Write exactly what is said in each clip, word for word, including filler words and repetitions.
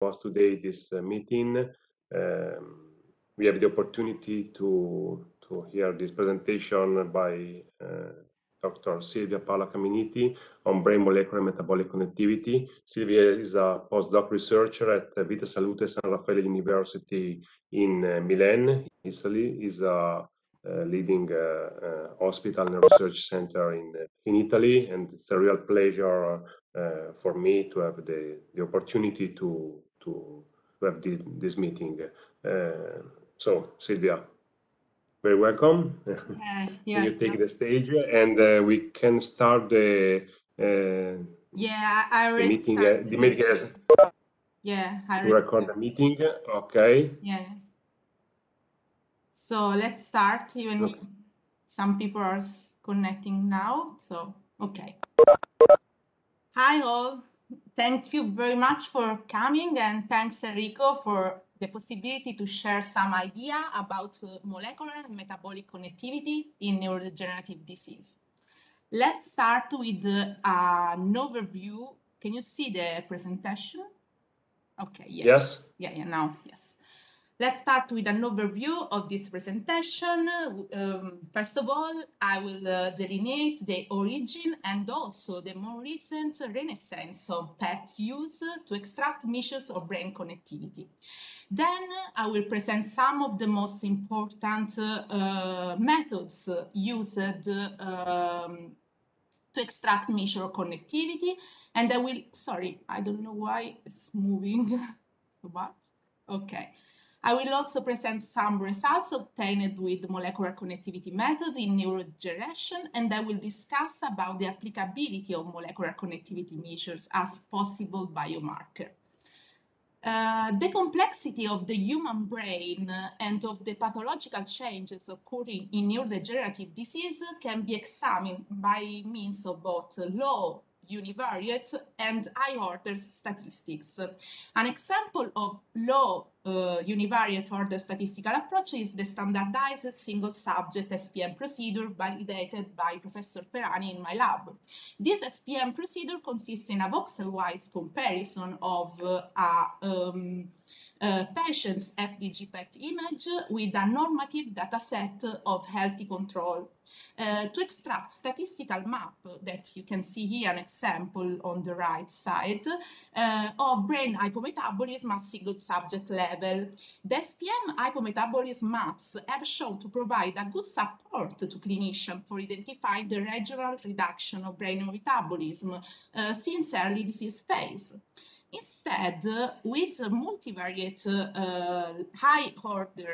host today this uh, meeting. Um, we have the opportunity to, to hear this presentation by uh, Doctor Silvia Paola Caminiti on brain molecular metabolic connectivity. Silvia is a postdoc researcher at Vita Salute San Raffaele University in uh, Milan, Italy. Is a uh, leading uh, uh, hospital and research center in, in Italy, and it's a real pleasure uh, for me to have the, the opportunity to, to, to have the, this meeting. Uh, so, Silvia, very welcome. Uh, yeah, you take yeah. the stage, and uh, we can start the uh, yeah. I the meeting. Uh, the the meeting has yeah, I to record the meeting. Okay. Yeah. So let's start. Even okay. Some people are connecting now. So okay. Hi all. Thank you very much for coming, and thanks Enrico for the possibility to share some idea about uh, molecular and metabolic connectivity in neurodegenerative disease. Let's start with uh, an overview. Can you see the presentation? Okay, yeah. Yes. Yeah, yeah, now yes. Let's start with an overview of this presentation. Um, first of all, I will uh, delineate the origin and also the more recent renaissance of P E T use to extract measures of brain connectivity. Then I will present some of the most important uh, methods used um, to extract measure of connectivity. And I will, sorry, I don't know why it's moving so much. Okay. I will also present some results obtained with molecular connectivity method in neurodegeneration, and I will discuss about the applicability of molecular connectivity measures as possible biomarker. Uh, the complexity of the human brain and of the pathological changes occurring in neurodegenerative disease can be examined by means of both low univariate and high-order statistics. An example of low uh, univariate order statistical approach is the standardized single-subject S P M procedure validated by Professor Perani in my lab. This S P M procedure consists in a voxel-wise comparison of uh, a um, Uh, patient's F D G P E T image with a normative dataset of healthy control uh, to extract statistical map that you can see here an example on the right side uh, of brain hypometabolism at single subject level. The S P M hypometabolism maps have shown to provide a good support to clinicians for identifying the regional reduction of brain metabolism uh, since early disease phase. Instead, uh, with a multivariate uh, high-order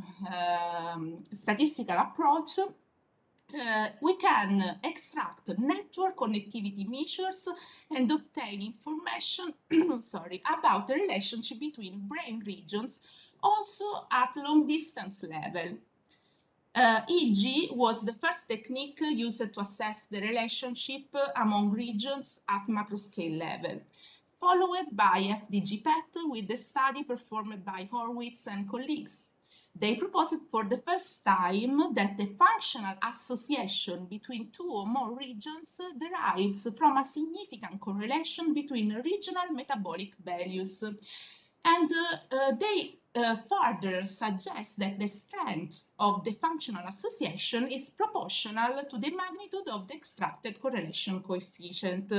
um, statistical approach, uh, we can extract network connectivity measures and obtain information sorry, about the relationship between brain regions, also at long-distance level. Uh, E E G was the first technique used to assess the relationship among regions at macroscale level, followed by F D G P E T with the study performed by Horwitz and colleagues. They proposed for the first time that the functional association between two or more regions derives from a significant correlation between regional metabolic values. And uh, uh, they uh, further suggest that the strength of the functional association is proportional to the magnitude of the extracted correlation coefficient.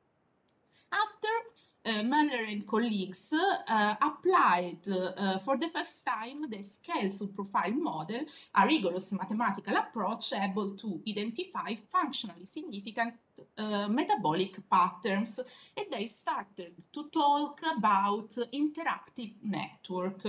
After uh, Muller and colleagues uh, applied uh, for the first time the scale subprofile model, a rigorous mathematical approach able to identify functionally significant uh, metabolic patterns, and they started to talk about interactive network.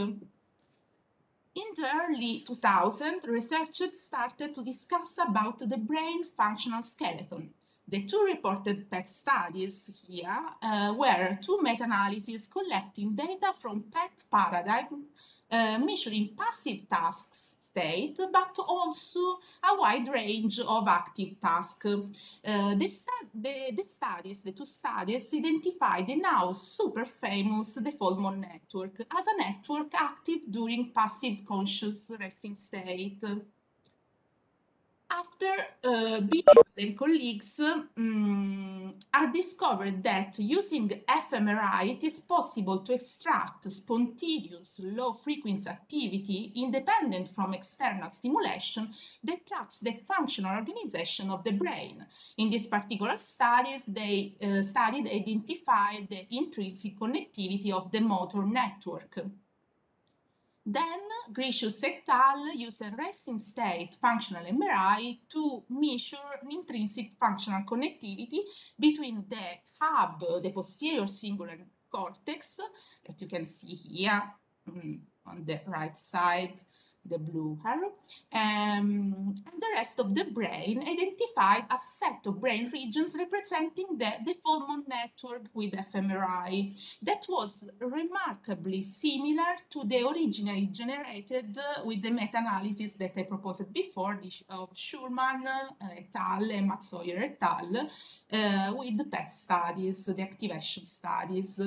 In the early two thousands, researchers started to discuss about the brain functional skeleton. The two reported P E T studies here uh, were two meta-analyses collecting data from P E T paradigm uh, measuring passive tasks state, but also a wide range of active tasks. Uh, the, the, the studies, the two studies, identified the now super famous Default-Mode network as a network active during passive conscious resting state. After uh, Bishop and colleagues um, have discovered that using fMRI, it is possible to extract spontaneous low-frequency activity independent from external stimulation that tracks the functional organization of the brain. In these particular studies, they uh, studied identified the intrinsic connectivity of the motor network. Then Gricius et al. Use a resting state functional M R I to measure an intrinsic functional connectivity between the hub, the posterior cingulate cortex, that you can see here um, on the right side, the blue arrow, um, and the rest of the brain, identified a set of brain regions representing the default network with fMRI that was remarkably similar to the originally generated uh, with the meta-analysis that I proposed before of Schulman uh, et al. And Matsoyer et al. Uh, with the P E T studies, the activation studies.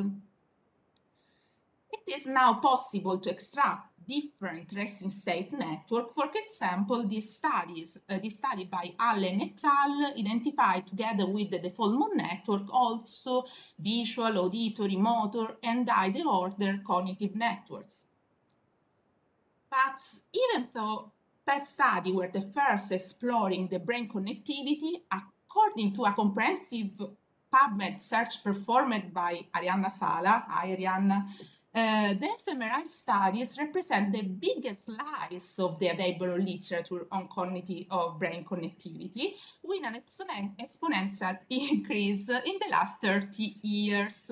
It is now possible to extract different resting state network. For example, this studies, uh, this study by Allen et al. Identified together with the default mode network also visual, auditory, motor, and higher order cognitive networks. But even though P E T study were the first exploring the brain connectivity, according to a comprehensive PubMed search performed by Arianna Sala, hi Arianna, Uh, the fMRI studies represent the biggest slice of the available literature on cognitive of brain connectivity, with an exponential increase in the last thirty years.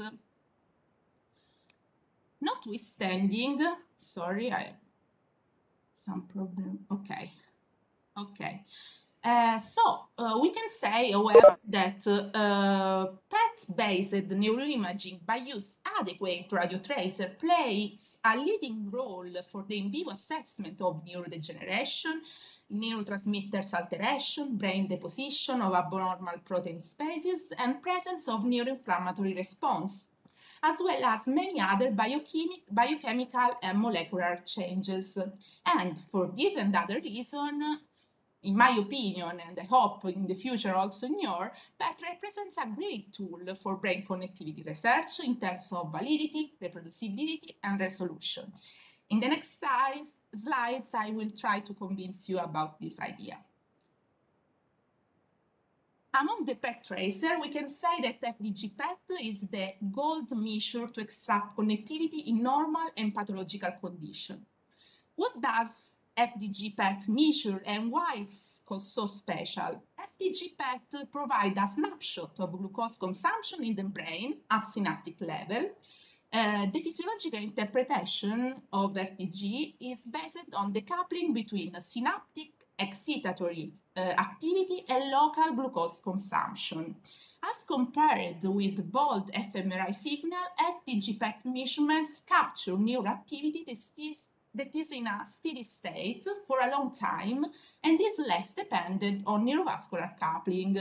Notwithstanding, sorry, I have some problem. Okay, okay. Uh, so uh, we can say, however, that uh, P E T-based neuroimaging by use adequate radiotracer plays a leading role for the in vivo assessment of neurodegeneration, neurotransmitters alteration, brain deposition of abnormal protein species, and presence of neuroinflammatory response, as well as many other biochemic, biochemical and molecular changes. And for this and other reason, in my opinion, and I hope in the future also in your, P E T represents a great tool for brain connectivity research in terms of validity, reproducibility, and resolution. In the next slides, I will try to convince you about this idea. Among the P E T tracer, we can say that F D G P E T is the gold measure to extract connectivity in normal and pathological conditions. What does F D G P E T measure and why it's so special? F D G P E T provides a snapshot of glucose consumption in the brain at synaptic level. Uh, the physiological interpretation of F D G is based on the coupling between synaptic excitatory uh, activity and local glucose consumption. As compared with bold fMRI signal, F D G P E T measurements capture neuroactivity that is that is in a steady state for a long time and is less dependent on neurovascular coupling.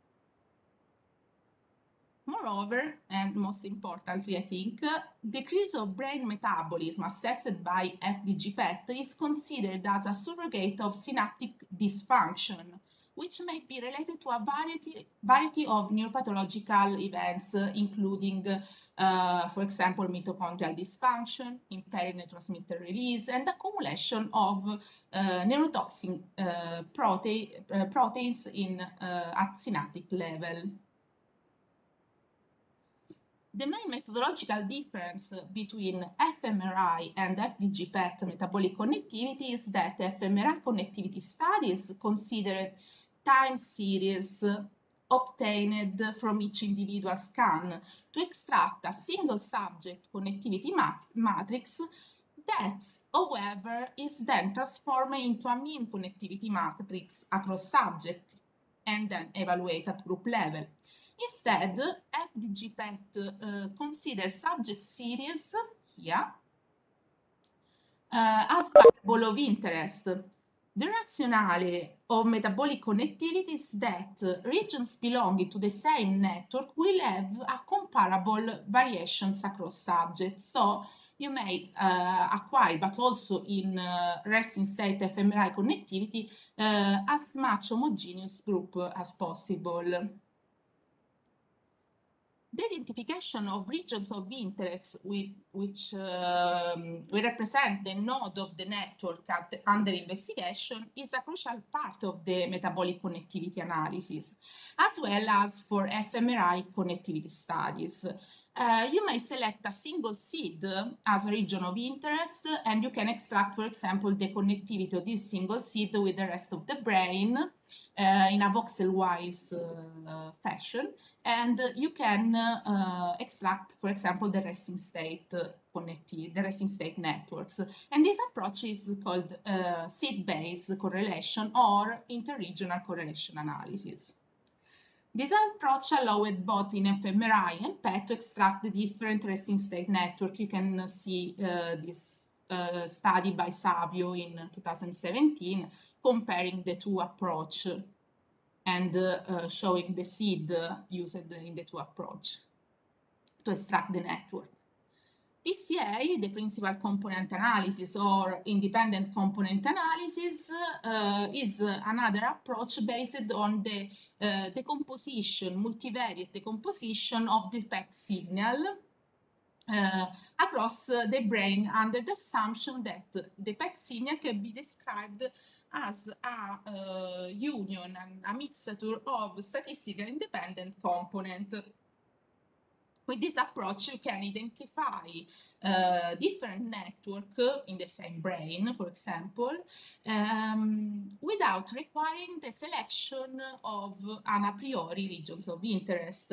Moreover, and most importantly, I think, decrease of brain metabolism assessed by F D G P E T is considered as a surrogate of synaptic dysfunction, which may be related to a variety, variety of neuropathological events, uh, including, uh, for example, mitochondrial dysfunction, impaired neurotransmitter release, and accumulation of uh, neurotoxin uh, protein, uh, proteins in, uh, at synaptic level. The main methodological difference between fMRI and F D G P E T metabolic connectivity is that fMRI connectivity studies considered time series obtained from each individual scan to extract a single subject connectivity mat matrix that, however, is then transformed into a mean connectivity matrix across subjects and then evaluated at group level. Instead, F D G P E T uh, considers subject series here uh, as variable of interest. The rationale of metabolic connectivity is that regions belonging to the same network will have a comparable variations across subjects. So you may uh, acquire, but also in uh, resting state fMRI connectivity, uh, as much homogeneous group as possible. The identification of regions of interest with, which um, will represent the node of the network at, under investigation is a crucial part of the metabolic connectivity analysis, as well as for fMRI connectivity studies. Uh, you may select a single seed as a region of interest, and you can extract, for example, the connectivity of this single seed with the rest of the brain uh, in a voxel-wise uh, fashion. And you can uh, extract, for example, the resting state uh, connectivity, the resting state networks. And this approach is called uh, seed-based correlation or interregional correlation analysis. This approach allowed both in fMRI and P E T to extract the different resting state network. You can see uh, this uh, study by Savio in two thousand seventeen comparing the two approaches and uh, uh, showing the seed uh, used in the two approach to extract the network. P C A, the principal component analysis or independent component analysis, uh, is uh, another approach based on the uh, decomposition, multivariate decomposition of the P E T signal uh, across uh, the brain under the assumption that the P E T signal can be described as a uh, union and a mixture of statistical independent component. With this approach, you can identify uh, different networks in the same brain, for example, um, without requiring the selection of an a priori regions of interest.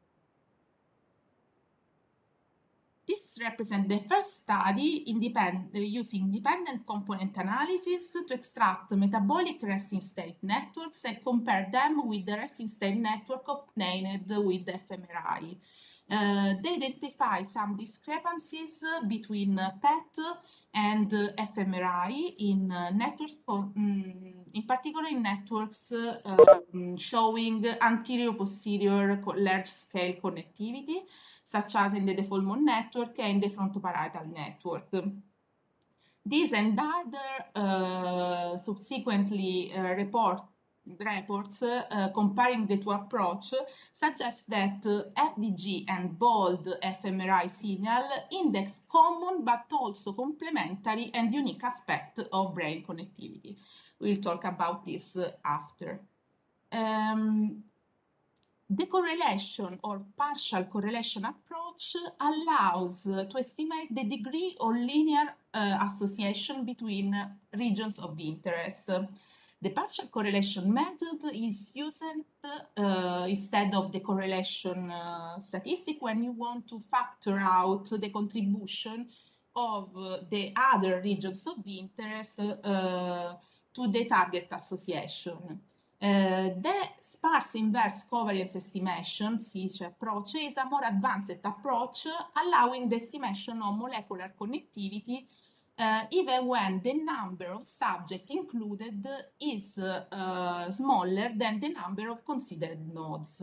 This represents the first study independent, using independent component analysis to extract metabolic resting state networks and compare them with the resting state network obtained with fMRI. Uh, they identify some discrepancies between P E T and uh, fMRI in uh, networks, um, in particular in networks uh, um, showing anterior-posterior large-scale connectivity, such as in the Default-Mode network and the frontoparietal network. These and other uh, subsequently uh, report reports uh, comparing the two approaches suggest that uh, F D G and bold fMRI signal index common but also complementary and unique aspect of brain connectivity. We'll talk about this uh, after. Um, the correlation or partial correlation approach allows uh, to estimate the degree of linear uh, association between regions of interest. The partial correlation method is used uh, instead of the correlation uh, statistic when you want to factor out the contribution of uh, the other regions of interest uh, to the target association. Uh, the sparse inverse covariance estimation, S I S approach, is a more advanced approach allowing the estimation of molecular connectivity Uh, even when the number of subjects included is uh, smaller than the number of considered nodes.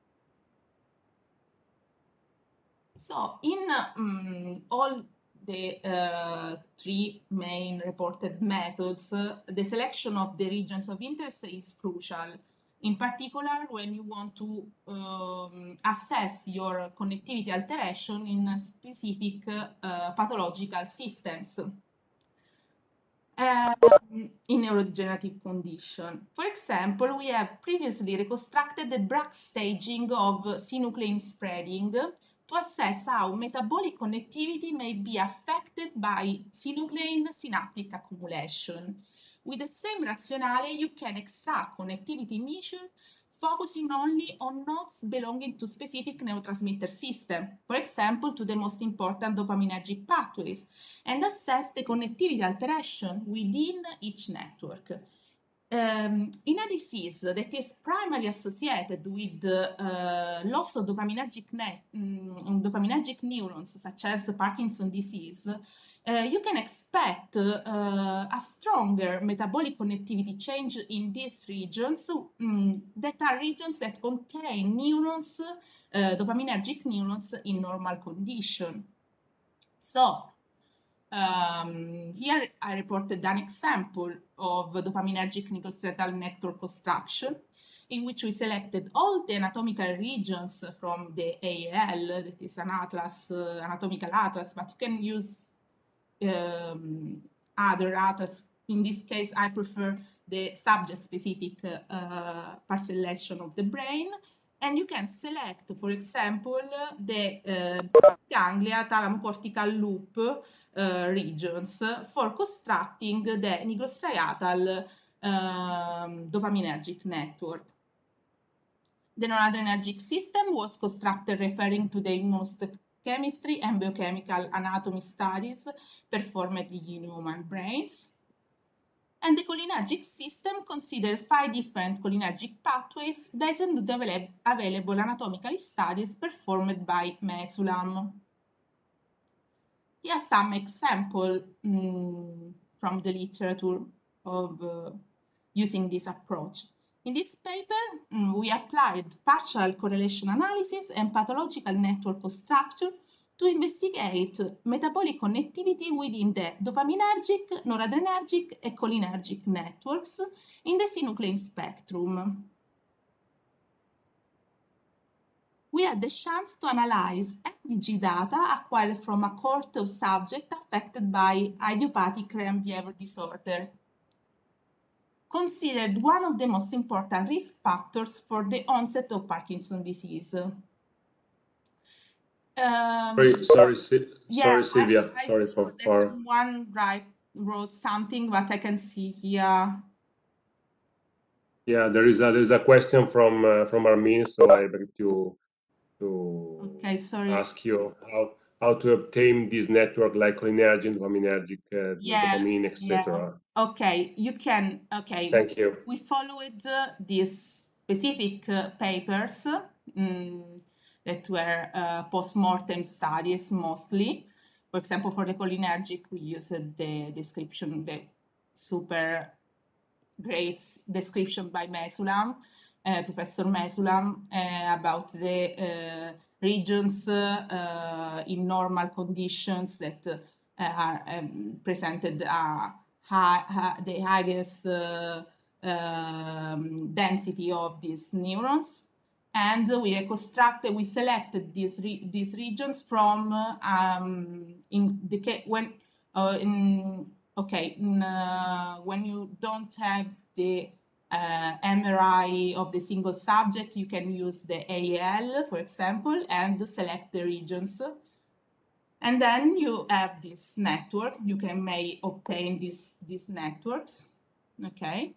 So in um, all the uh, three main reported methods, uh, the selection of the regions of interest is crucial. In particular, when you want to um, assess your connectivity alteration in specific uh, pathological systems uh, in neurodegenerative condition. For example, we have previously reconstructed the Braak staging of synuclein spreading to assess how metabolic connectivity may be affected by synuclein synaptic accumulation. With the same rationale, you can extract connectivity measure focusing only on nodes belonging to specific neurotransmitter system, for example, to the most important dopaminergic pathways, and assess the connectivity alteration within each network. Um, in a disease that is primarily associated with uh, loss of dopaminergic, um, dopaminergic neurons, such as Parkinson's disease, Uh, you can expect uh, a stronger metabolic connectivity change in these regions um, that are regions that contain neurons, uh, dopaminergic neurons in normal condition. So Um, here I reported an example of dopaminergic nucleostriatal network construction, in which we selected all the anatomical regions from the A E L, that is an atlas, uh, anatomical atlas, but you can use um, other atlas. In this case, I prefer the subject-specific uh, parcellation of the brain. And you can select, for example, the uh, ganglia thalamocortical loop uh, regions for constructing the nigrostriatal um, dopaminergic network. The noradrenergic system was constructed referring to the immunohistochemistry and biochemical anatomy studies performed in human brains. And the cholinergic system considers five different cholinergic pathways based on the available anatomical studies performed by Mesulam. Here are some examples um, from the literature of uh, using this approach. In this paper, um, we applied partial correlation analysis and pathological network of structure to investigate metabolic connectivity within the dopaminergic, noradrenergic, and cholinergic networks in the synuclein spectrum. We had the chance to analyze F D G data acquired from a cohort of subjects affected by idiopathic REM behavior disorder, considered one of the most important risk factors for the onset of Parkinson's disease. Um, sorry, sorry, si yeah, sorry, Silvia. I, I sorry for, for someone right wrote something, but I can see here. Yeah, there is a there is a question from uh, from Armin, so I beg to to okay, sorry. ask you how how to obtain this network like cholinergic, dopaminergic, uh, yeah, dopamine, et cetera. Yeah. Okay, you can. Okay, thank you. We followed uh, these specific uh, papers um, that were uh, post-mortem studies mostly. For example, for the cholinergic, we used the description, the super great description by Mesulam, uh, Professor Mesulam, uh, about the uh, regions uh, in normal conditions that uh, are um, presented uh, high, high, the highest uh, um, density of these neurons. And we reconstructed, we selected these re these regions from um, in the when uh, in okay in, uh, when you don't have the uh, M R I of the single subject, you can use the A E L, for example, and select the regions. And then you have this network. You can may obtain these these networks. Okay.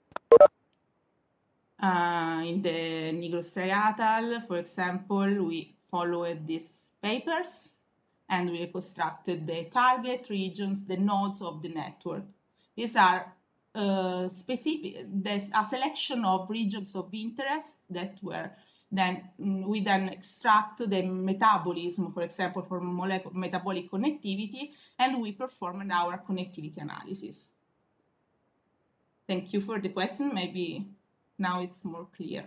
Uh, in the nigrostriatal, for example, we followed these papers and we reconstructed the target regions, the nodes of the network. These are uh, specific, there's a selection of regions of interest that were then, we then extract the metabolism, for example, for metabolic connectivity, and we performed our connectivity analysis. Thank you for the question. Maybe now it's more clear.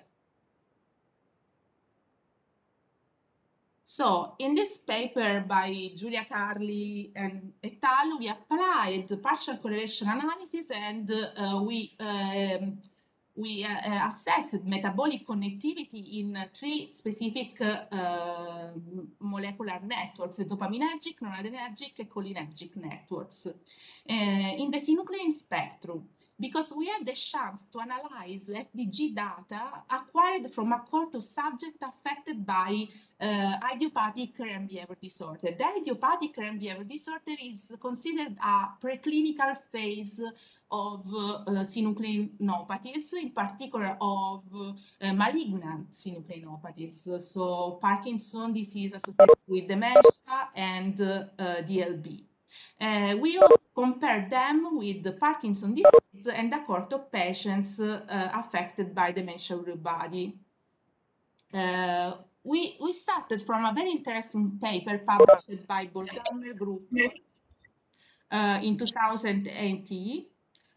So in this paper by Giulia Carli and et al., we applied partial correlation analysis and uh, we um, we uh, assessed metabolic connectivity in three specific uh, molecular networks: the dopaminergic, noradrenergic, and cholinergic networks uh, in the synuclein spectrum. Because we had the chance to analyze F D G data acquired from a cohort of subjects affected by uh, idiopathic REM behavior disorder. The idiopathic REM behavior disorder is considered a preclinical phase of uh, synucleinopathies, in particular of uh, malignant synucleinopathies, so Parkinson's disease associated with dementia and uh, uh, D L B. Uh, we also compared them with the Parkinson's disease and a cohort of patients uh, affected by dementia Lewy body. Uh, we, we started from a very interesting paper published by Boldhammer Group uh, in two thousand eighteen,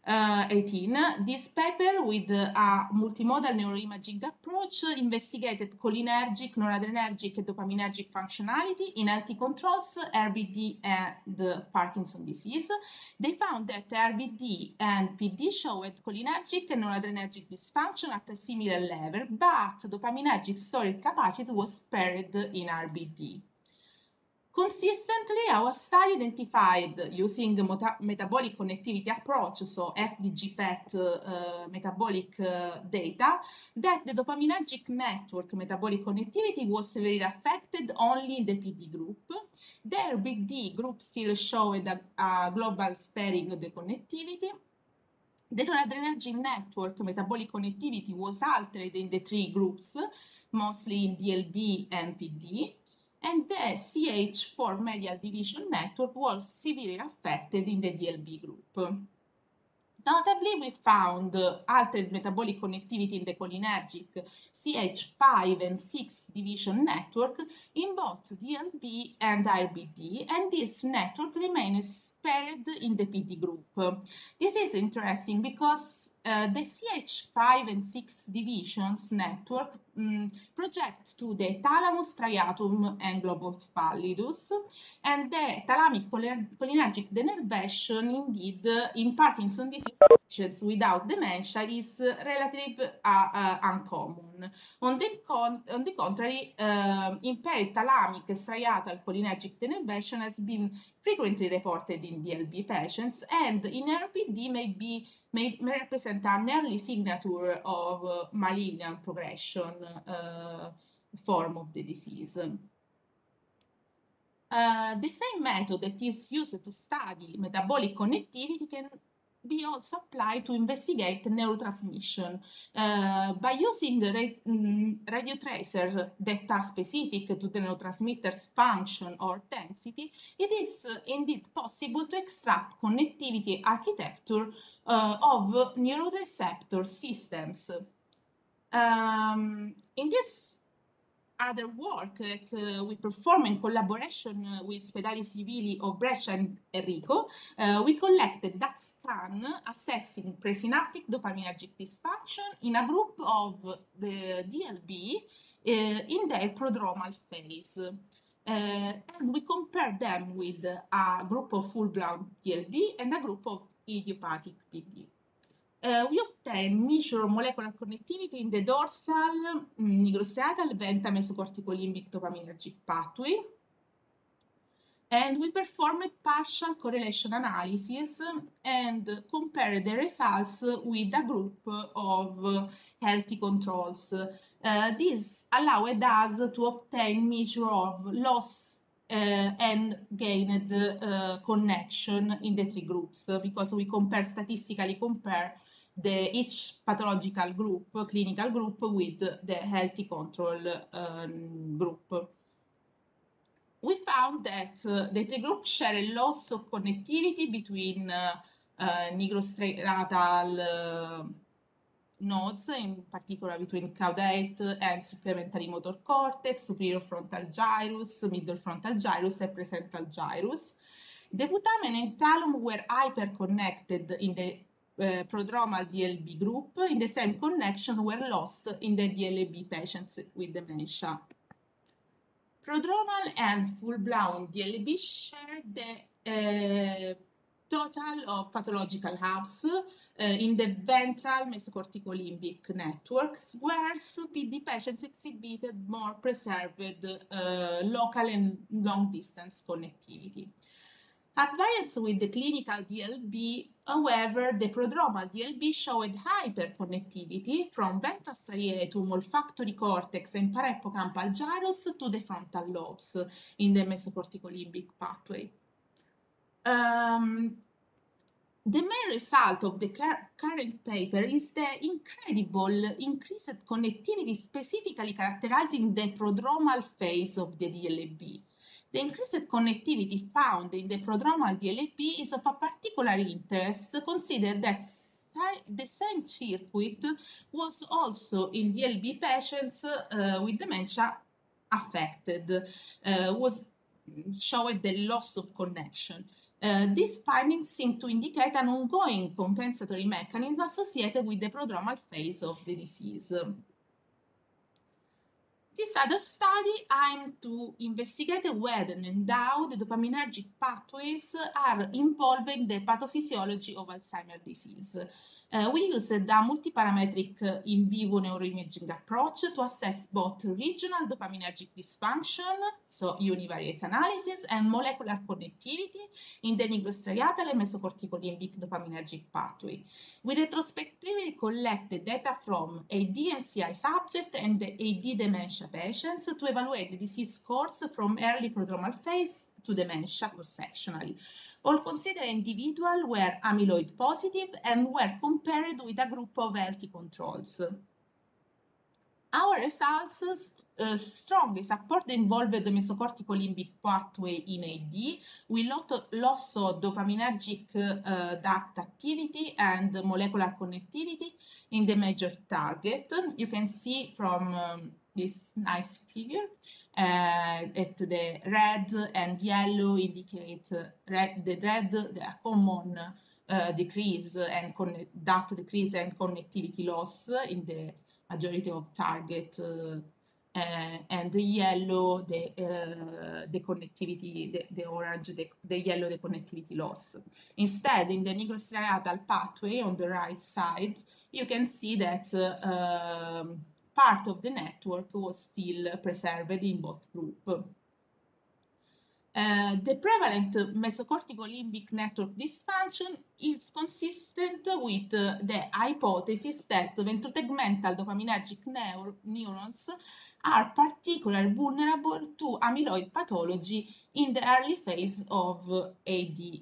uh, eighteen. This paper, with a multimodal neuroimaging approach, investigated cholinergic, noradrenergic, and dopaminergic functionality in healthy controls, R B D, and Parkinson's disease. They found that R B D and P D showed cholinergic and noradrenergic dysfunction at a similar level, but dopaminergic storage capacity was spared in R B D. Consistently, our study identified, using the metabolic connectivity approach, so F D G P E T uh, metabolic uh, data, that the dopaminergic network metabolic connectivity was severely affected only in the P D group. The R B D group still showed a, a global sparing of the connectivity. The noradrenergic network metabolic connectivity was altered in the three groups, mostly in D L B and P D. And the C H four medial division network was severely affected in the D L B group. Notably, we found uh, altered metabolic connectivity in the cholinergic C H five and six division network in both D L B and R B D, and this network remains spared in the P D group. This is interesting because uh, the C H five and six divisions network um, project to the thalamus, striatum, and globus pallidus, and the thalamic cholinergic denervation, indeed, uh, in Parkinson's disease patients without dementia is uh, relatively uh, uh, uncommon. On the, con on the contrary, uh, impaired thalamic striatal cholinergic denervation has been frequently reported in D L B patients, and in R B D may, be, may, may represent an early signature of uh, malignant progression uh, form of the disease. Uh, the same method that is used to study metabolic connectivity can be also applied to investigate neurotransmission. Uh, by using ra mm, radio tracers that are specific to the neurotransmitter's function or density, it is uh, indeed possible to extract connectivity architecture uh, of neuroreceptor systems. Um, in this other work that uh, we perform in collaboration uh, with Spedali Civili of Brescia and Enrico, uh, we collected that scan assessing presynaptic dopaminergic dysfunction in a group of the D L B uh, in their prodromal phase. Uh, and we compared them with a group of full-blown D L B and a group of idiopathic P D. Uh, we obtain measure molecular connectivity in the dorsal, mm, nigrostriatal, ventral mesocorticolimbic dopaminergic pathway. And we performed partial correlation analysis and compared the results with a group of healthy controls. Uh, this allowed us to obtain measure of loss uh, and gained uh, connection in the three groups, because we compare statistically compare the each pathological group, clinical group, with the healthy control um, group. We found that uh, the three groups share a loss of connectivity between uh, uh, nigrostriatal uh, nodes, in particular between caudate and supplementary motor cortex, superior frontal gyrus, middle frontal gyrus, and presental gyrus. The putamen and thalamus were hyperconnected in the Uh, prodromal D L B group. In the same connection were lost in the D L B patients with dementia. Prodromal and full-blown D L B share the uh, total of pathological hubs uh, in the ventral mesocorticolimbic networks, whereas P D patients exhibited more preserved uh, local and long-distance connectivity. At variance with the clinical D L B, however, the prodromal D L B showed hyperconnectivity from ventral striatum, olfactory cortex, and parahippocampal gyrus to the frontal lobes in the mesocorticolimbic pathway. Um, The main result of the current paper is the incredible increased connectivity specifically characterizing the prodromal phase of the D L B. The increased connectivity found in the prodromal D L B is of a particular interest, consider that the same circuit was also in D L B patients uh, with dementia affected, uh, was showed the loss of connection. Uh, these findings seem to indicate an ongoing compensatory mechanism associated with the prodromal phase of the disease. This other study aimed to investigate whether endowed dopaminergic pathways are involving the pathophysiology of Alzheimer's disease. Uh, we used a multiparametric uh, in vivo neuroimaging approach to assess both regional dopaminergic dysfunction, so univariate analysis, and molecular connectivity in the nigrostriatal and mesocorticolimbic dopaminergic pathway. We retrospectively collected data from A D M C I subject and the A D dementia patients to evaluate the disease course from early prodromal phase to dementia cross-sectionally. All considered individuals were amyloid positive and were compared with a group of healthy controls. Our results uh, strongly support the involved mesocorticolimbic pathway in A D with loss of dopaminergic uh, duct activity and molecular connectivity in the major target. You can see from um, this nice figure uh, that the red and yellow indicate uh, red, the red, the common uh, decrease and duct decrease and connectivity loss in the majority of target, uh, uh, and the yellow, the, uh, the connectivity, the, the orange, the, the yellow, the connectivity loss. Instead, in the nigrostriatal pathway on the right side, you can see that uh, um, part of the network was still preserved in both groups. Uh, the prevalent mesocorticolimbic network dysfunction is consistent with uh, the hypothesis that ventrotegmental dopaminergic neur neurons are particularly vulnerable to amyloid pathology in the early phase of uh, A D.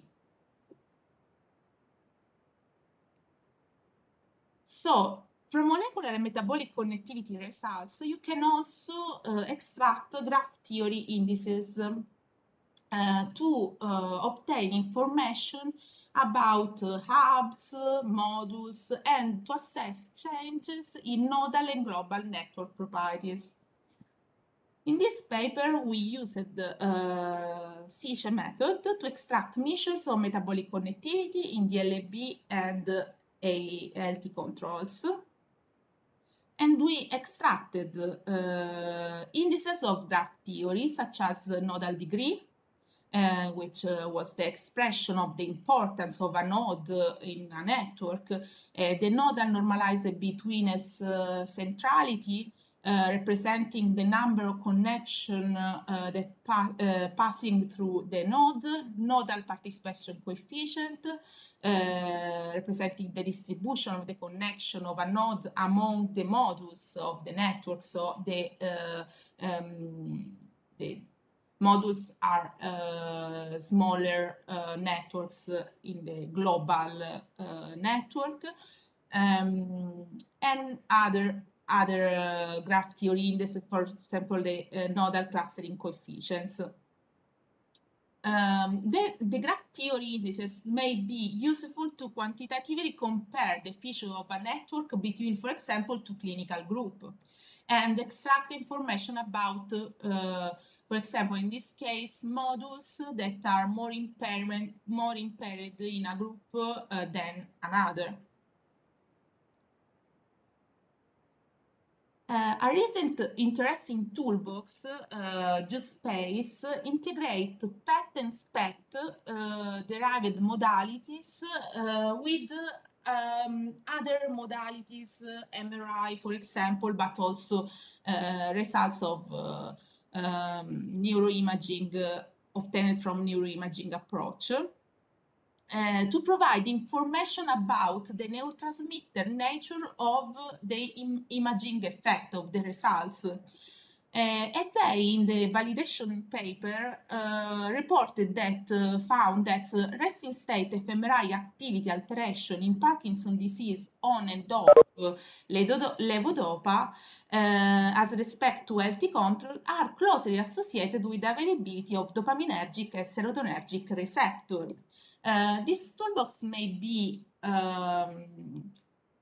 So, from molecular and metabolic connectivity results, you can also uh, extract graph theory indices um, Uh, to uh, obtain information about uh, hubs, uh, modules, and to assess changes in nodal and global network properties. In this paper, we used the uh, SICHE method to extract measures of metabolic connectivity in D L A B and uh, A L T controls. And we extracted uh, indices of graph theory, such as nodal degree, Uh, which uh, was the expression of the importance of a node uh, in a network, uh, the nodal normalized betweenness uh, centrality, uh, representing the number of connections uh, that pa uh, passing through the node, nodal participation coefficient, uh, representing the distribution of the connection of a node among the modules of the network, so the, uh, um, the modules are uh, smaller uh, networks uh, in the global uh, network, um, and other other uh, graph theory indices, for example, the uh, nodal clustering coefficients. Um, the, the graph theory indices may be useful to quantitatively compare the feature of a network between, for example, two clinical groups, and extract information about uh, for example, in this case, modules that are more impaired, more impaired in a group uh, than another. Uh, a recent interesting toolbox, uh, GSpace, integrate P E T and S P E T uh, derived modalities uh, with um, other modalities, uh, M R I, for example, but also uh, results of uh, Um, neuroimaging uh, obtained from neuroimaging approach uh, to provide information about the neurotransmitter nature of the im imaging effect of the results. Uh, and they, in the validation paper, uh, reported that, uh, found that uh, resting state fMRI activity alteration in Parkinson's disease on and off uh, levodopa uh, as respect to healthy control are closely associated with the availability of dopaminergic and serotonergic receptor. Uh, this toolbox may be um,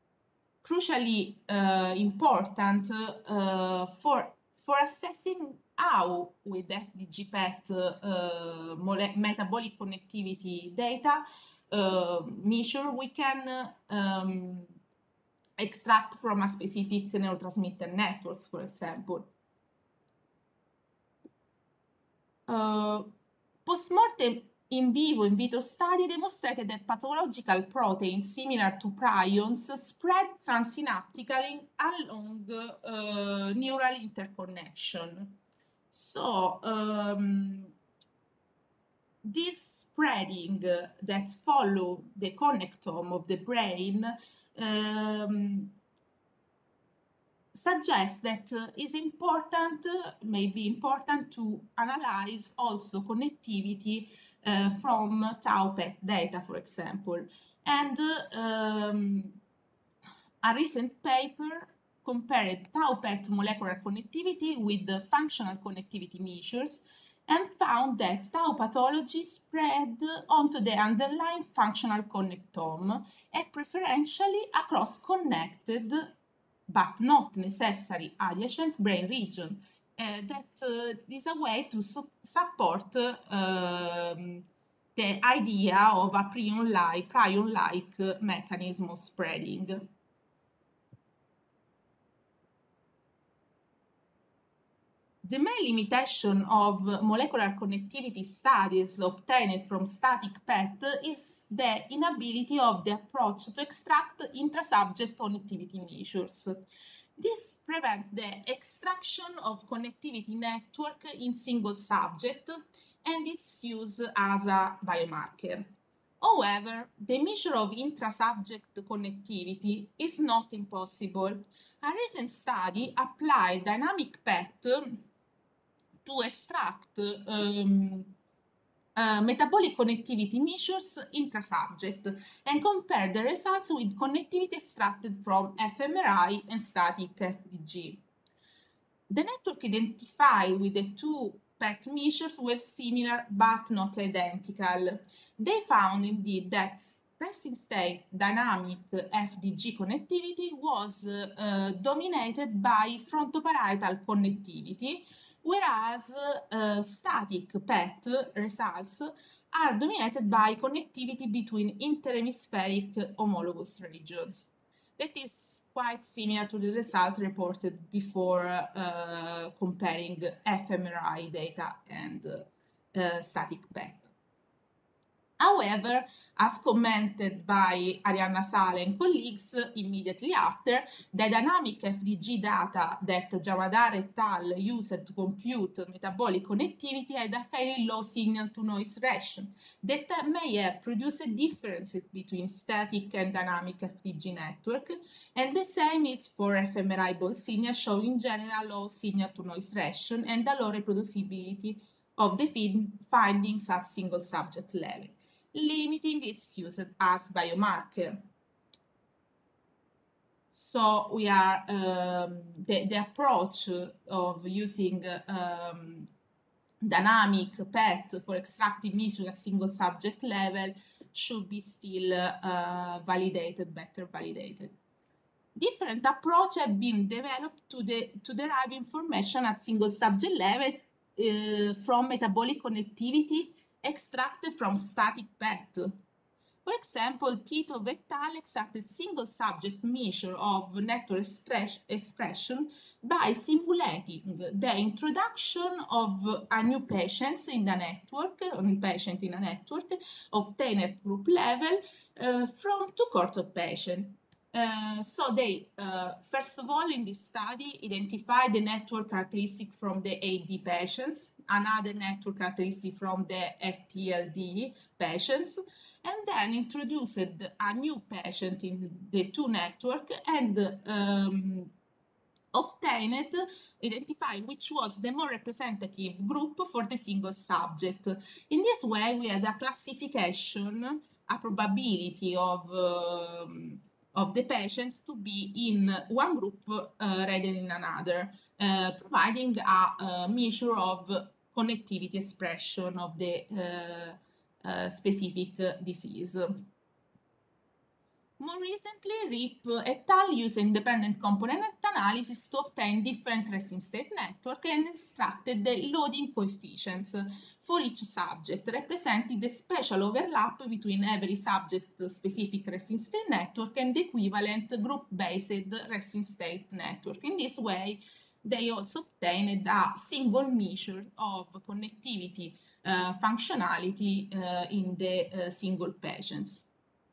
crucially uh, important uh, for for assessing how with F D G P E T uh, metabolic connectivity data uh, measure we can um, extract from a specific neurotransmitter networks, for example. Uh, Post-mortem in vivo in vitro study demonstrated that pathological proteins similar to prions spread transsynaptically along uh, neural interconnection. So um, this spreading uh, that follow the connectome of the brain um, suggests that uh, it's important, uh, may be important to analyze also connectivity uh, from tau P E T data, for example. And uh, um, a recent paper compared tau P E T molecular connectivity with the functional connectivity measures and found that tau pathology spread onto the underlying functional connectome and preferentially across connected but not necessary adjacent brain region. Uh, that uh, is a way to su support um, the idea of a prion-like prion-like uh, mechanism of spreading. The main limitation of molecular connectivity studies obtained from static P E T is the inability of the approach to extract intra-subject connectivity measures. This prevents the extraction of connectivity network in single subject and its use as a biomarker. However, the measure of intra-subject connectivity is not impossible. A recent study applied dynamic P E T to extract um, uh, metabolic connectivity measures intra-subject and compare the results with connectivity extracted from fMRI and static F D G. The network identified with the two P E T measures were similar but not identical. They found indeed that resting state dynamic F D G connectivity was uh, dominated by frontoparietal connectivity, whereas uh, static P E T results are dominated by connectivity between interhemispheric homologous regions. That is quite similar to the result reported before uh, comparing fMRI data and uh, uh, static P E T. However, as commented by Arianna Sale and colleagues immediately after, the dynamic F D G data that Jamadar et al. Used to compute metabolic connectivity had a very low signal-to-noise ratio that may have produced differences between static and dynamic F D G network, and the same is for fMRI Ball signal, showing in general low signal-to-noise ratio and a low reproducibility of the findings at single subject level, limiting its use as biomarker. So we are um, the, the approach of using um, dynamic P E T for extracting measures at single subject level should be still uh, validated, better validated. Different approaches have been developed to, the, to derive information at single subject level uh, from metabolic connectivity extracted from static P E T. For example, Tito et al. Extracted single subject measure of network expression by simulating the introduction of a new patient in the network, a new patient in a network, obtained at group level uh, from two cohorts of patients. Uh, so they, uh, first of all, in this study, identified the network characteristic from the A D patients, another network characteristic from the F T L D patients, and then introduced a new patient in the two network and um, obtained, identified which was the more representative group for the single subject. In this way, we had a classification, a probability of um, of the patients to be in one group uh, rather than in another, uh, providing a, a measure of connectivity expression of the uh, uh, specific uh, disease. More recently, R I P et al. Used independent component analysis to obtain different resting state network and extracted the loading coefficients for each subject, representing the spatial overlap between every subject-specific resting state network and the equivalent group-based resting state network. In this way, they also obtained a single measure of connectivity uh, functionality uh, in the uh, single patients.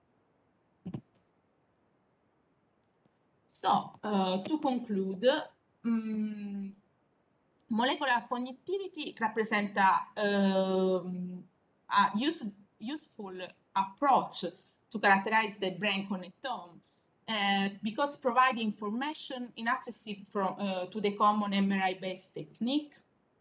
So, uh, to conclude, um, molecular connectivity represents um, a use, useful approach to characterize the brain connectome uh, because providing information inaccessible from, uh, to the common M R I-based technique.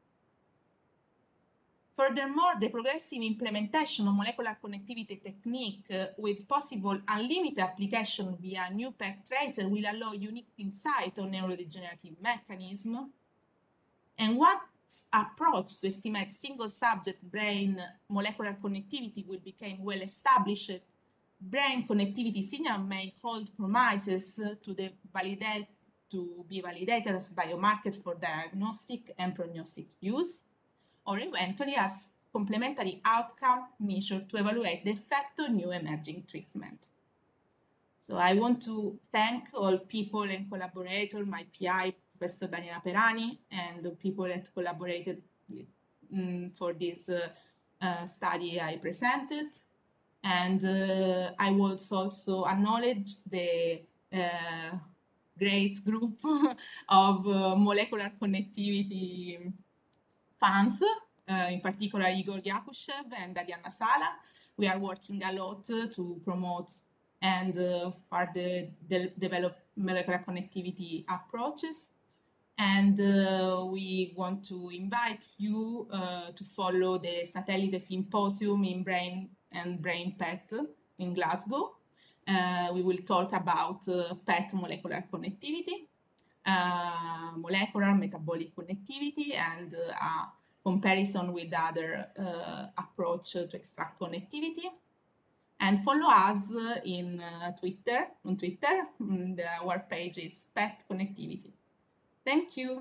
Furthermore, the progressive implementation of molecular connectivity technique uh, with possible unlimited application via new P E T tracer will allow unique insight on neurodegenerative mechanism. And one approach to estimate single subject brain molecular connectivity will become well established. Brain connectivity signal may hold promises to, the validate, to be validated as biomarker for diagnostic and prognostic use, or eventually as complementary outcome measure to evaluate the effect of new emerging treatment. So I want to thank all people and collaborators, my P I, Professor Daniela Perani, and the people that collaborated with, um, for this uh, uh, study I presented. And uh, I will also acknowledge the uh, great group of uh, molecular connectivity fans, uh, in particular Igor Yakushev and Arianna Sala. We are working a lot uh, to promote and uh, further de develop molecular connectivity approaches. And uh, we want to invite you uh, to follow the Satellite Symposium in Brain and Brain P E T in Glasgow. Uh, we will talk about uh, P E T molecular connectivity, uh, molecular metabolic connectivity, and uh, a comparison with other uh, approach to extract connectivity. And follow us in uh, Twitter. On Twitter, and our page is P E T Connectivity. Thank you.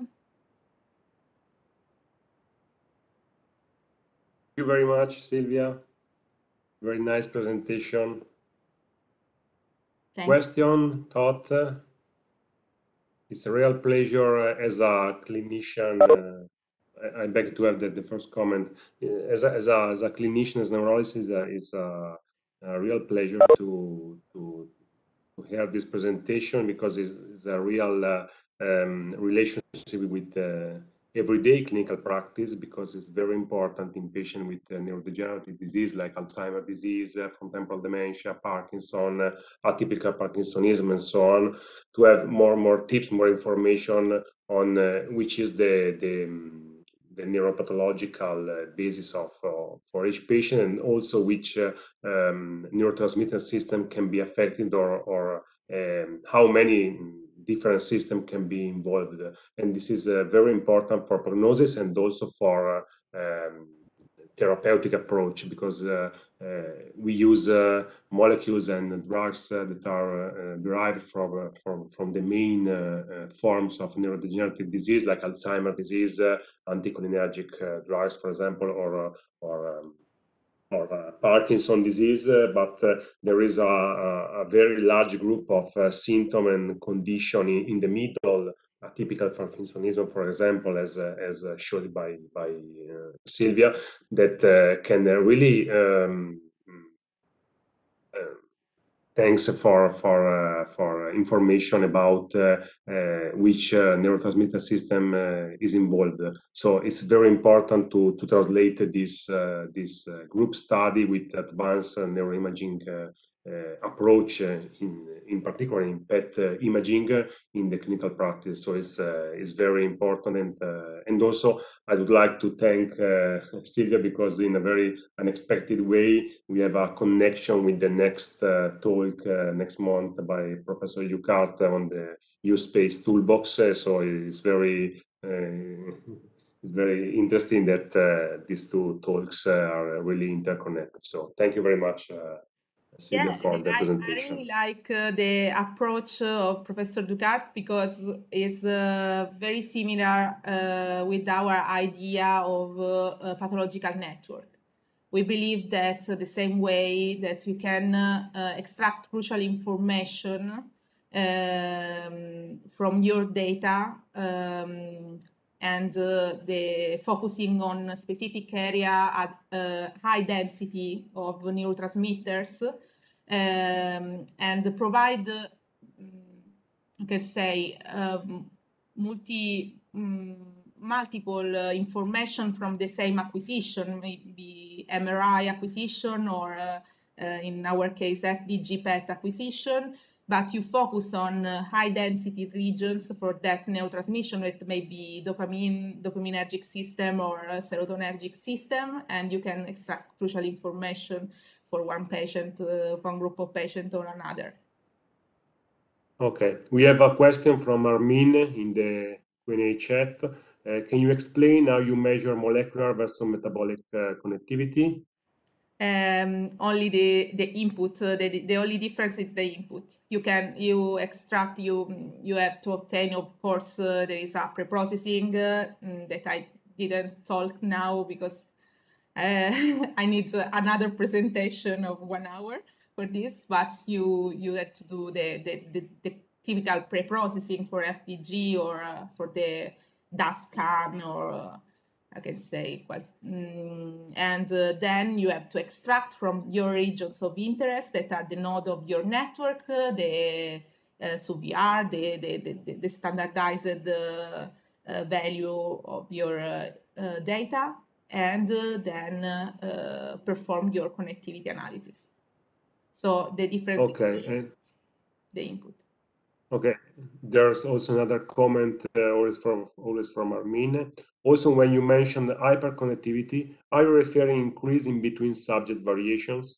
Thank you very much, Silvia. Very nice presentation. Thank Question, thought? It's a real pleasure uh, as a clinician. Uh, I, I beg to have the, the first comment. As a, as a, as a clinician, as a neurologist, it's a, it's a, a real pleasure to, to, to hear this presentation because it's, it's a real uh, um, relationship with uh, everyday clinical practice, because it's very important in patients with uh, neurodegenerative disease like Alzheimer's disease, uh, frontotemporal dementia, Parkinson, uh, atypical Parkinsonism, and so on, to have more and more tips, more information on uh, which is the, the, the neuropathological uh, basis of uh, for each patient, and also which uh, um, neurotransmitter system can be affected, or, or um, how many different systems can be involved. And this is uh, very important for prognosis and also for uh, um, therapeutic approach, because uh, uh, we use uh, molecules and drugs uh, that are uh, derived from, uh, from, from the main uh, uh, forms of neurodegenerative disease, like Alzheimer's disease, uh, anticholinergic uh, drugs, for example, or, uh, or um, or uh, Parkinson disease, uh, but uh, there is a, a, a very large group of uh, symptom and condition in, in the middle, atypical Parkinsonism, for example, as uh, as uh, showed by by uh, Silvia, that uh, can uh, really um, uh, thanks for for uh, for information about uh, uh, which uh, neurotransmitter system uh, is involved. So it's very important to to translate this uh, this uh, group study with advanced uh, neuroimaging uh, uh, approach, uh, in in particular in P E T uh, imaging uh, in the clinical practice. So it's uh, it's very important, and uh, and also I would like to thank uh, Silvia, because in a very unexpected way we have a connection with the next uh, talk uh, next month by Professor Ukart on the U-Space Toolbox. Uh, so it's very uh, very interesting that uh, these two talks uh, are really interconnected. So thank you very much, uh, Silvia, Yeah, for the I, I presentation. really like uh, the approach of Professor Ducart because it's uh, very similar uh, with our idea of uh, a pathological network. We believe that uh, the same way that we can uh, uh, extract crucial information um, from your data um, and uh, the focusing on a specific area at uh, high density of neurotransmitters um, and provide, uh, you can say, um, multi um, multiple uh, information from the same acquisition, maybe M R I acquisition or uh, uh, in our case F D G P E T acquisition, but you focus on uh, high density regions for that neurotransmission. It may be dopamine, dopaminergic system or a serotonergic system, and you can extract crucial information for one patient, uh, one group of patients or another. Okay, we have a question from Armin in the Q and A chat. Uh, can you explain how you measure molecular versus metabolic uh, connectivity? Um, only the the input. Uh, the the only difference is the input. You can you extract. You you have to obtain. Of course, uh, there is a pre-processing uh, that I didn't talk now because uh, I need uh, another presentation of one hour for this. But you you have to do the the the, the typical pre-processing for F D G or uh, for the D A T scan or. Uh, I can say, mm, and uh, then you have to extract from your regions of interest that are the node of your network, uh, the uh, S U V R, the, the, the, the standardized uh, uh, value of your uh, uh, data, and uh, then uh, uh, perform your connectivity analysis. So the difference okay, is the and input. The input. Okay, there's also another comment uh, always from always from Armin. Also, when you mention the hyperconnectivity, are you referring increase in between subject variations?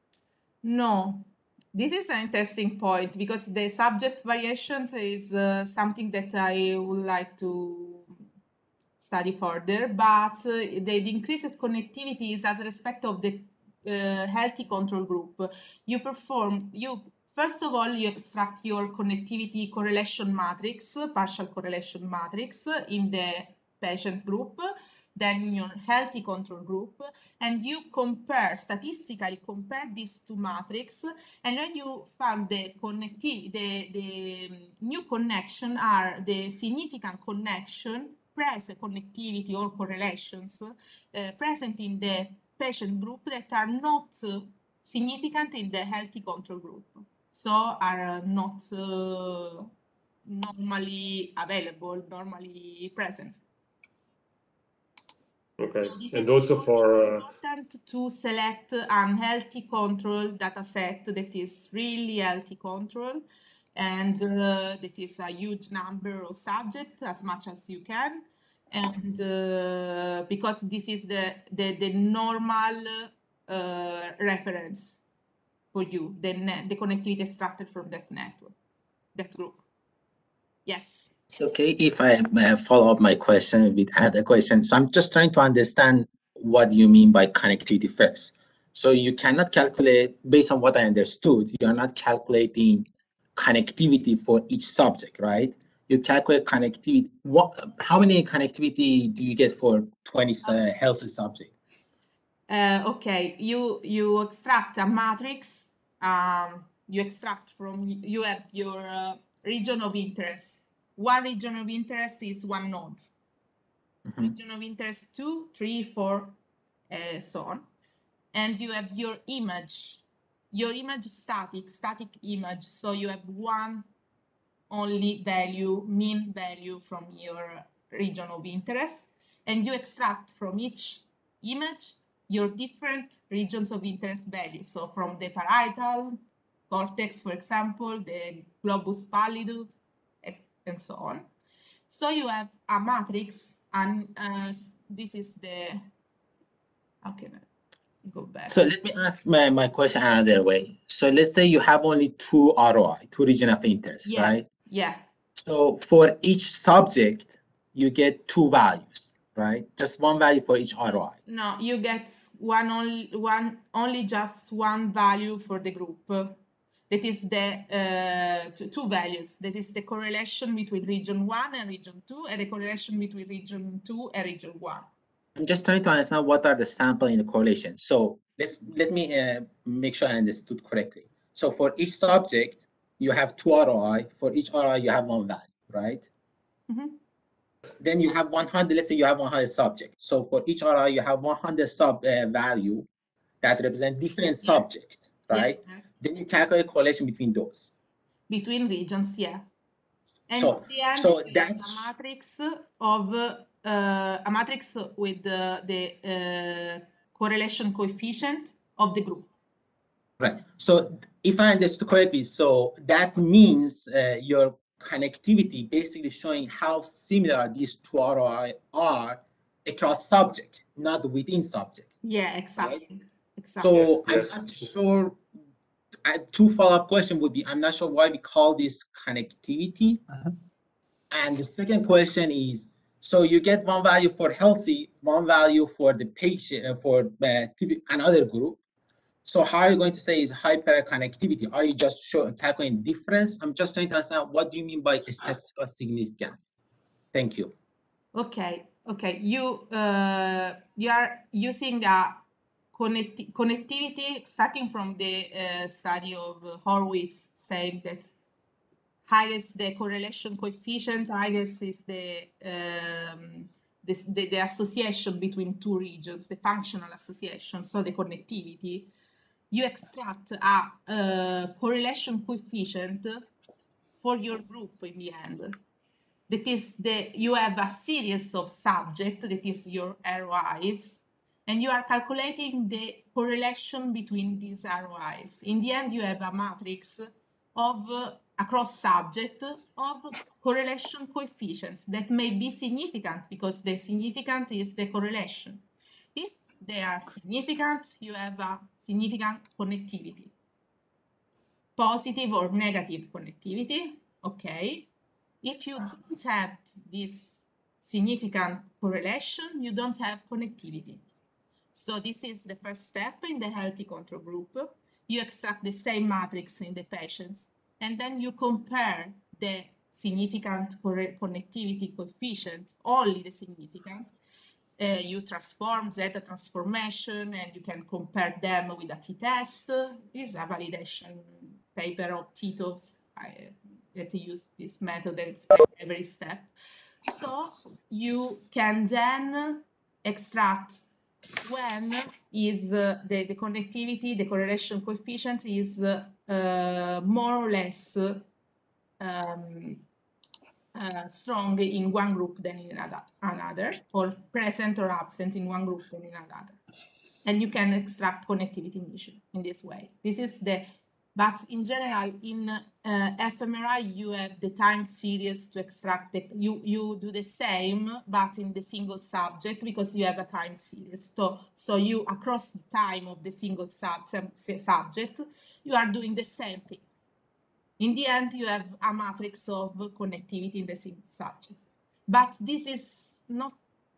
No, this is an interesting point because the subject variations is uh, something that I would like to study further, but uh, the, the increased connectivity is as respect of the uh, healthy control group. You perform, you first of all, you extract your connectivity correlation matrix, partial correlation matrix in the patient group, then in your healthy control group, and you compare, statistically compare these two matrices, and when you found the connectivity, the, the new connection are the significant connection, present connectivity or correlations uh, present in the patient group that are not uh, significant in the healthy control group, so are uh, not uh, normally available, normally present. Okay, So this and is also for uh, important to select an healthy control data set that is really healthy control and uh, that is a huge number of subjects as much as you can, and uh, because this is the the, the normal uh, reference for you, the net, the connectivity extracted from that network, that group. Yes. Okay, if I may follow up my question with another question. So I'm just trying to understand what you mean by connectivity first. So you cannot calculate, based on what I understood, you're not calculating connectivity for each subject, right? You calculate connectivity. What? How many connectivity do you get for twenty uh, healthy subjects? Uh, okay, you you extract a matrix. Um, you extract from you have your uh, region of interest. One region of interest is one node. Mm-hmm. Region of interest two, three, four, uh, so on. And you have your image. Your image is static, static image. So you have one only value, mean value from your region of interest, and you extract from each image your different regions of interest values. So from the parietal cortex, for example, the globus pallidus, and so on. So you have a matrix, and uh, this is the, how can I go back? So let me ask my, my question another way. So let's say you have only two R O I, two region of interest, yeah. right? Yeah. So for each subject, you get two values, right? Just one value for each R O I. No, you get one only one only just one value for the group. That is the uh, two, two values. That is the correlation between region one and region two, and the correlation between region two and region one. I'm just trying to understand what are the sample in the correlation. So let's let me uh, make sure I understood correctly. So for each subject, you have two R O I. For each R O I, you have one value, right? Mm-hmm. Then you have one hundred. Let's say you have one hundred subjects. So for each R O I, you have one hundred sub uh, value that represent different Yeah. subjects, right? Yeah. Then you calculate correlation between those. Between regions, yeah. And So- at the end, so you have that's- a matrix of uh, a matrix with the, the uh, correlation coefficient of the group. Right. So if I understood correctly, so that means uh, your connectivity basically showing how similar these two R O I are across subject, not within subject. Yeah, exactly. Exactly. So Yes. I'm not sure. I, two follow-up question would be, I'm not sure why we call this connectivity. Uh-huh. And the second question is, so you get one value for healthy, one value for the patient, uh, for uh, typi- another group. So how are you going to say is hyperconnectivity? Are you just showing calculating difference? I'm just trying to understand what do you mean by statistical significance? Thank you. Okay, okay. You uh, you are using a connecti connectivity starting from the uh, study of uh, Horowitz, saying that highest the correlation coefficient, highest is the, um, this, the the association between two regions, the functional association, so the connectivity. You extract a uh, correlation coefficient for your group in the end. That is, the you have a series of subjects, that is your R O Is, and you are calculating the correlation between these R O Is. In the end, you have a matrix of uh, across subject of correlation coefficients that may be significant, because the significant is the correlation. If they are significant, you have a significant connectivity. Positive or negative connectivity, okay. If you don't have this significant correlation, you don't have connectivity. So this is the first step in the healthy control group. You extract the same matrix in the patients, and then you compare the significant connectivity coefficient, only the significant. Uh, you transform zeta transformation, and you can compare them with a t-test. This is a validation paper of Tito's I, that use this method and explain every step. So you can then extract when is uh, the, the connectivity, the correlation coefficient is uh, uh, more or less uh, um, uh, strong in one group than in another, another, or present or absent in one group than in another. And you can extract connectivity measure in this way. This is the, but in general, in uh, fMRI, you have the time series to extract the, you, you do the same, but in the single subject, because you have a time series. So, so you, across the time of the single sub, subject, you are doing the same thing. In the end, you have a matrix of connectivity in the single subject. But this is not,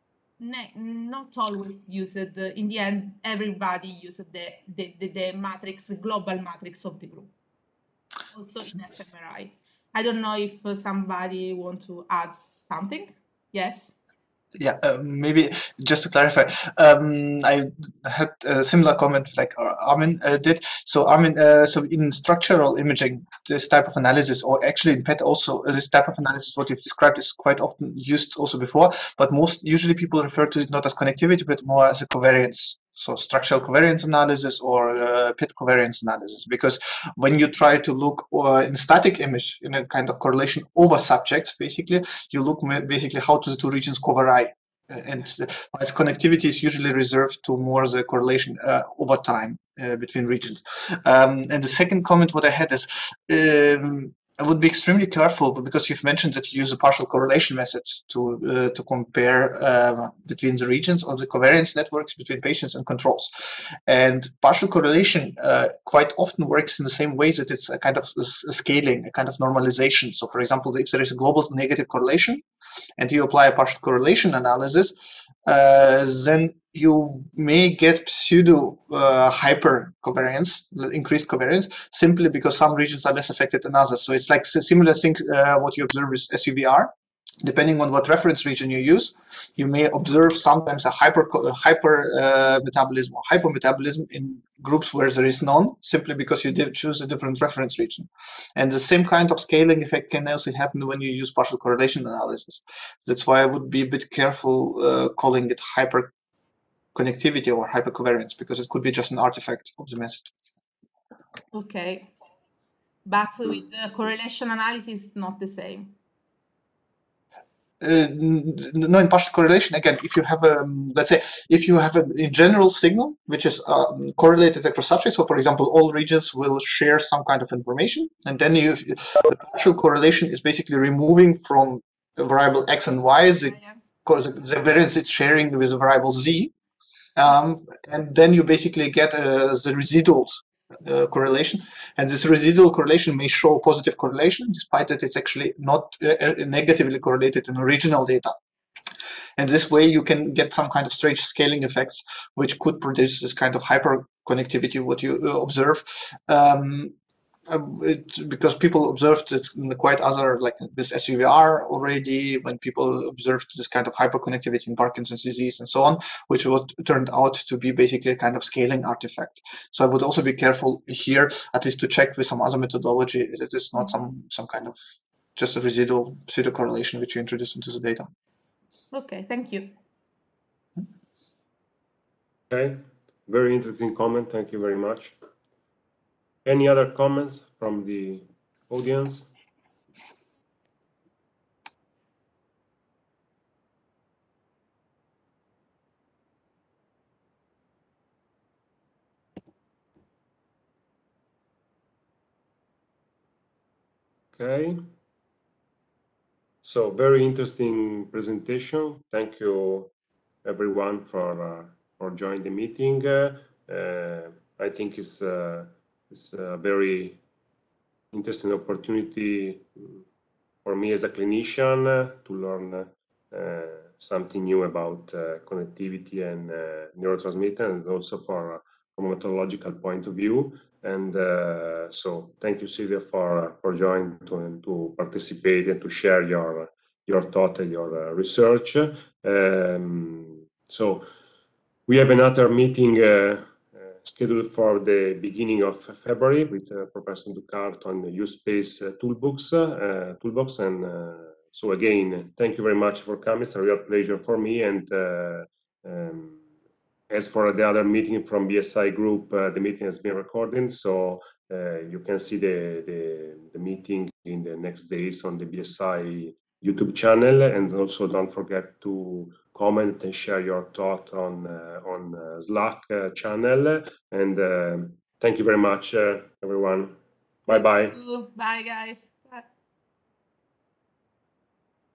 not always used. In the end, everybody uses the, the, the, the matrix, global matrix of the group. Also in fMRI. I don't know if somebody wants to add something. Yes? Yeah, uh, maybe just to clarify, um, I had a similar comment like Armin uh, did. So Armin, uh, so in structural imaging, this type of analysis, or actually in P E T also, uh, this type of analysis, what you've described, is quite often used also before, but most usually people refer to it not as connectivity, but more as a covariance. So structural covariance analysis or uh, P I T covariance analysis, because when you try to look uh, in static image in a kind of correlation over subjects, basically, you look basically how do the two regions covary. And its connectivity is usually reserved to more the correlation uh, over time uh, between regions. Um, and the second comment what I had is, um, I would be extremely careful because you've mentioned that you use a partial correlation method to uh, to compare uh, between the regions of the covariance networks between patients and controls. And partial correlation uh, quite often works in the same way that it's a kind of a scaling, a kind of normalization. So for example, if there is a global negative correlation and you apply a partial correlation analysis, uh, then you may get pseudo uh, hyper covariance, increased covariance, simply because some regions are less affected than others. So it's like a similar thing uh, what you observe with S U V R. Depending on what reference region you use, you may observe sometimes a hyper a hyper uh, metabolism or hypometabolism in groups where there is none, simply because you did choose a different reference region. And the same kind of scaling effect can also happen when you use partial correlation analysis. That's why I would be a bit careful uh, calling it hyper connectivity or hypercovariance, because it could be just an artifact of the method. Okay, but with the correlation analysis, not the same. Uh, no, in partial correlation, again, if you have a, let's say, if you have a in general signal which is um, correlated across subjects, so for example, all regions will share some kind of information, and then you, the partial correlation is basically removing from a variable x and y the, the variance it's sharing with a variable z, um, and then you basically get uh, the residuals Uh, correlation, and this residual correlation may show positive correlation despite that it's actually not uh, negatively correlated in original data. And this way you can get some kind of strange scaling effects which could produce this kind of hyper connectivity what you uh, observe. Um, It, because people observed it in the quite other, like this S U V R already, when people observed this kind of hyperconnectivity in Parkinson's disease and so on, which was turned out to be basically a kind of scaling artifact. So I would also be careful here, at least to check with some other methodology that it is not some some kind of just a residual pseudo correlation which you introduce into the data. Okay, thank you. Okay, very interesting comment. Thank you very much. Any other comments from the audience? Okay. So very interesting presentation. Thank you everyone for uh, for joining the meeting. Uh, uh, I think it's uh, it's a very interesting opportunity for me as a clinician uh, to learn uh, something new about uh, connectivity and uh, neurotransmitter, and also for from a methodological point of view. And uh, so thank you, Silvia, for for joining to, and to participate and to share your your thought and your uh, research. Um, so we have another meeting uh, uh, scheduled for the beginning of February with uh, Professor Ducart on the U-Space uh, toolbox, uh, toolbox. And uh, so again, thank you very much for coming. It's a real pleasure for me. And uh, um, as for the other meeting from B S I group, uh, the meeting has been recorded, so uh, you can see the, the, the meeting in the next days on the B S I YouTube channel. And also don't forget to comment and share your thought on uh, on uh, Slack uh, channel. And uh, thank you very much, uh, everyone. Bye bye. Bye, guys.